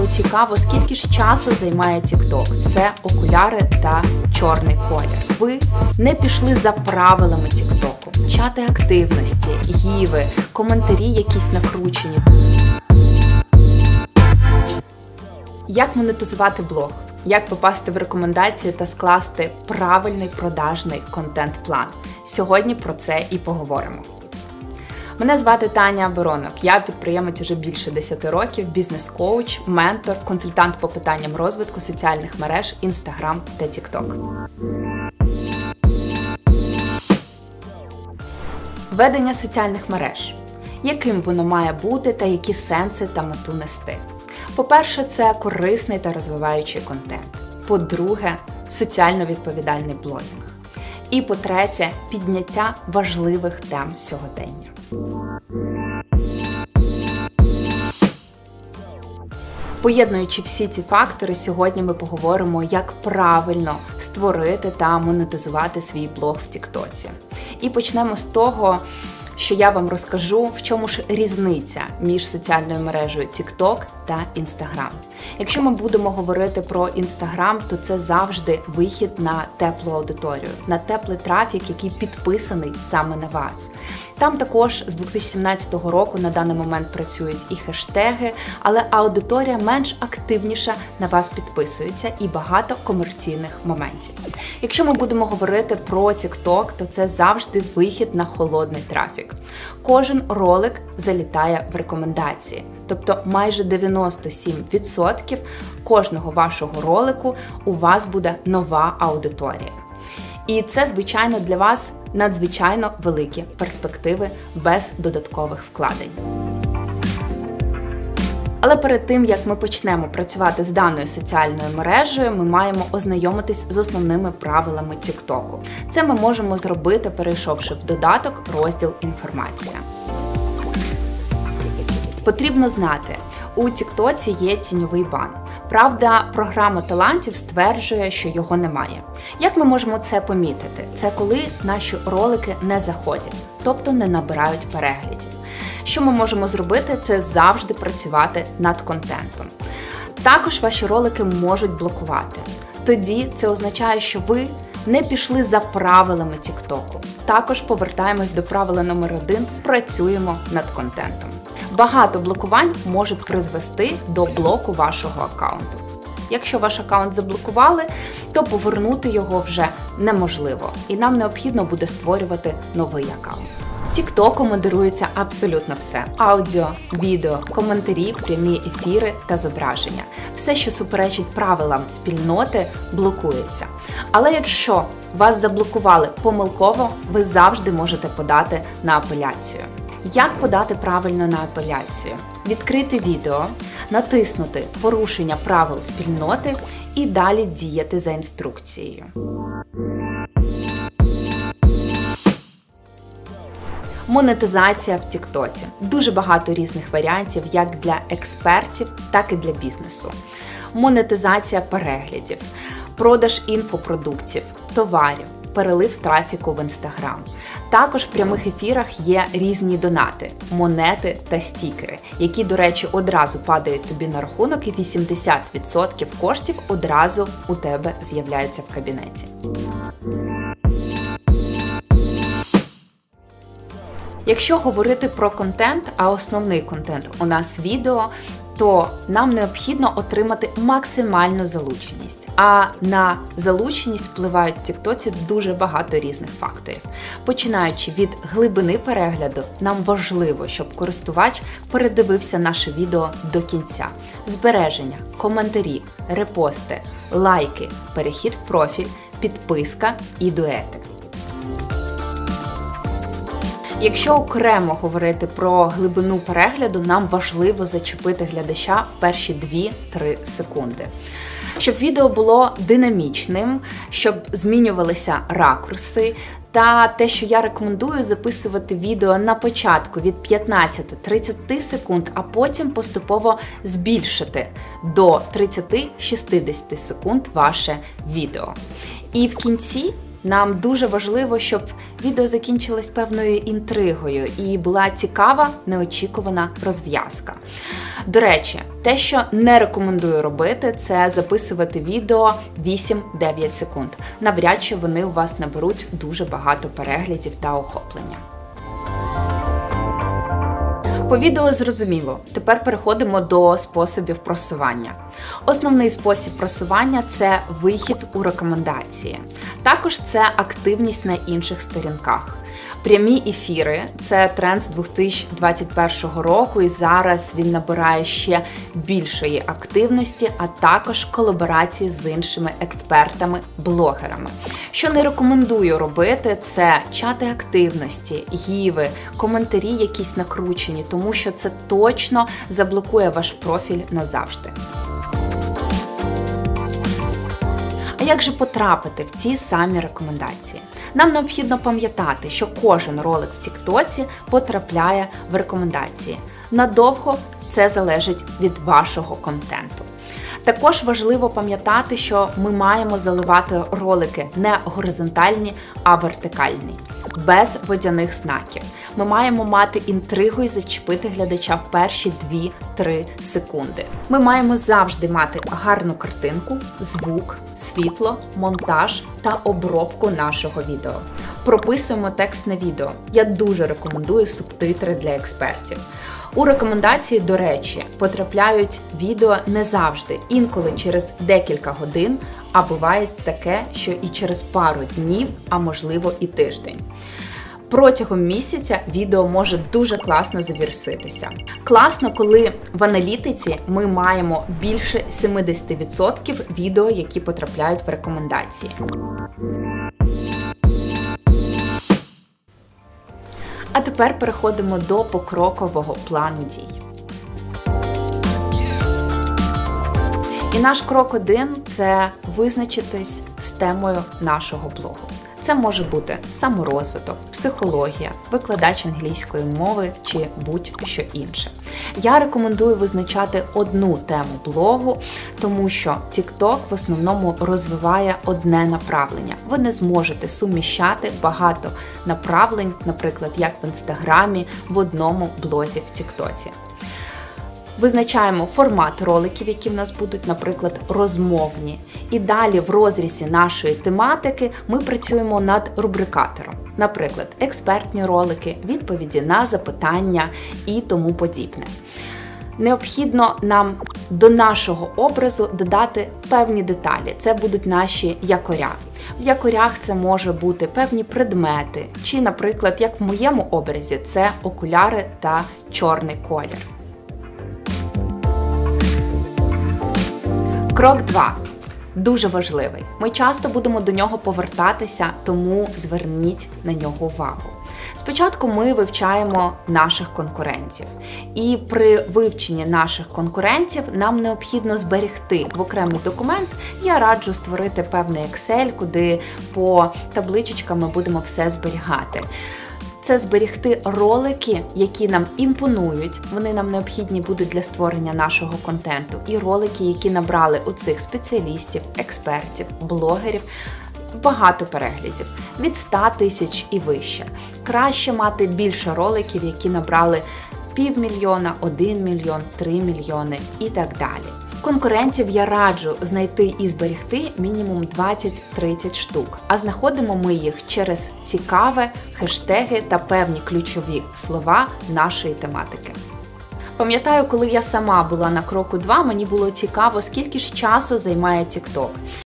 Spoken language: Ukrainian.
цікаво, скільки ж часу займає TikTok. Це окуляри та чорний колір. Ви не пішли за правилами TikTok. Чати активності, гіви, коментарі якісь накручені. Як монетизувати блог? Як попасти в рекомендації та скласти правильний продажний контент-план? Сьогодні про це і поговоримо. Мене звати Таня Баронок. Я підприємець уже більше 10 років, бізнес-коуч, ментор, консультант по питанням розвитку соціальних мереж, Instagram та TikTok. Ведення соціальних мереж. Яким воно має бути та які сенси та мету нести? По-перше, це корисний та розвиваючий контент. По-друге, соціально відповідальний блогінг. І по-третє, підняття важливих тем сьогодення. Поєднуючи всі ці фактори, сьогодні ми поговоримо, як правильно створити та монетизувати свій блог в Тіктоці. І почнемо з того, що я вам розкажу, в чому ж різниця між соціальною мережею TikTok та Instagram. Якщо ми будемо говорити про Instagram, то це завжди вихід на теплу аудиторію, на теплий трафік, який підписаний саме на вас. Там також з 2017 року на даний момент працюють і хештеги, але аудиторія менш активніша на вас підписується і багато комерційних моментів. Якщо ми будемо говорити про TikTok, то це завжди вихід на холодний трафік. Кожен ролик залітає в рекомендації. Тобто майже 97% кожного вашого ролику у вас буде нова аудиторія. І це, звичайно, для вас надзвичайно великі перспективи без додаткових вкладень. Але перед тим, як ми почнемо працювати з даною соціальною мережею, ми маємо ознайомитись з основними правилами TikTok. Це ми можемо зробити, перейшовши в додаток розділ «Інформація». Потрібно знати, у Тіктоці є тіньовий бан. Правда, програма талантів стверджує, що його немає. Як ми можемо це помітити? Це коли наші ролики не заходять, тобто не набирають переглядів. Що ми можемо зробити? Це завжди працювати над контентом. Також ваші ролики можуть блокувати. Тоді це означає, що ви не пішли за правилами Тіктоку. Також повертаємось до правила номер 1 – працюємо над контентом. Багато блокувань можуть призвести до блоку вашого аккаунту. Якщо ваш аккаунт заблокували, то повернути його вже неможливо, і нам необхідно буде створювати новий аккаунт. В TikTok модерується абсолютно все – аудіо, відео, коментарі, прямі ефіри та зображення. Все, що суперечить правилам спільноти, блокується. Але якщо вас заблокували помилково, ви завжди можете подати на апеляцію. Як подати правильно на апеляцію? Відкрити відео, натиснути «Порушення правил спільноти» і далі діяти за інструкцією. Монетизація в Тіктоці. Дуже багато різних варіантів як для експертів, так і для бізнесу. Монетизація переглядів, продаж інфопродуктів, товарів, перелив трафіку в Instagram. Також в прямих ефірах є різні донати, монети та стікери, які, до речі, одразу падають тобі на рахунок і 80% коштів одразу у тебе з'являються в кабінеті. Якщо говорити про контент, а основний контент у нас відео, то нам необхідно отримати максимальну залученість. А на залученість впливають в Тіктоці дуже багато різних факторів. Починаючи від глибини перегляду, нам важливо, щоб користувач передивився наше відео до кінця. Збереження, коментарі, репости, лайки, перехід в профіль, підписка і дуети. Якщо окремо говорити про глибину перегляду, нам важливо зачепити глядача в перші 2-3 секунди. Щоб відео було динамічним, щоб змінювалися ракурси, та те, що я рекомендую записувати відео на початку від 15-30 секунд, а потім поступово збільшити до 30-60 секунд ваше відео. І в кінці Нам дуже важливо, щоб відео закінчилось певною інтригою і була цікава, неочікувана розв'язка. До речі, те, що не рекомендую робити, це записувати відео 8-9 секунд. Навряд чи вони у вас наберуть дуже багато переглядів та охоплення. По відео зрозуміло. Тепер переходимо до способів просування. Основний спосіб просування – це вихід у рекомендації. Також це активність на інших сторінках. Прямі ефіри – це тренд з 2021 року, і зараз він набирає ще більшої активності, а також колаборації з іншими експертами, блогерами. Що не рекомендую робити – це чати активності, гіви, коментарі якісь накручені, тому що це точно заблокує ваш профіль назавжди. А як же потрапити в ці самі рекомендації? Нам необхідно пам'ятати, що кожен ролик в Тіктоці потрапляє в рекомендації. Надовго це залежить від вашого контенту. Також важливо пам'ятати, що ми маємо заливати ролики не горизонтальні, а вертикальні, без водяних знаків. Ми маємо мати інтригу і зачепити глядача в перші 2-3 секунди. Ми маємо завжди мати гарну картинку, звук, світло, монтаж та обробку нашого відео. Прописуємо текст на відео. Я дуже рекомендую субтитри для експертів. У рекомендації, до речі, потрапляють відео не завжди, інколи через декілька годин, а буває таке, що і через пару днів, а можливо і тиждень. Протягом місяця відео може дуже класно завірситися. Класно, коли в аналітиці ми маємо більше 70% відео, які потрапляють в рекомендації. А тепер переходимо до покрокового плану дій. І наш крок 1 – це визначитись з темою нашого блогу. Це може бути саморозвиток, психологія, викладач англійської мови чи будь-що інше. Я рекомендую визначати одну тему блогу, тому що TikTok в основному розвиває одне направлення. Ви не зможете суміщати багато направлень, наприклад, як в Інстаграмі, в одному блозі в TikTok. Визначаємо формат роликів, які в нас будуть, наприклад, розмовні. І далі в розрізі нашої тематики ми працюємо над рубрикатором. Наприклад, експертні ролики, відповіді на запитання і тому подібне. Необхідно нам до нашого образу додати певні деталі. Це будуть наші якоря. В якорях це може бути певні предмети, чи, наприклад, як в моєму образі, це окуляри та чорний колір. Крок 2. Дуже важливий. Ми часто будемо до нього повертатися, тому зверніть на нього увагу. Спочатку ми вивчаємо наших конкурентів. І при вивченні наших конкурентів нам необхідно зберегти в окремий документ. Я раджу створити певний Excel, куди по табличкам ми будемо все зберігати. Це зберегти ролики, які нам імпонують, вони нам необхідні будуть для створення нашого контенту, і ролики, які набрали у цих спеціалістів, експертів, блогерів багато переглядів, від 100 тисяч і вище. Краще мати більше роликів, які набрали 500 000, 1 мільйон, 3 мільйони і так далі. Конкурентів я раджу знайти і зберегти мінімум 20-30 штук, а знаходимо ми їх через цікаве, хештеги та певні ключові слова нашої тематики. Пам'ятаю, коли я сама була на кроку 2, мені було цікаво, скільки ж часу займає TikTok.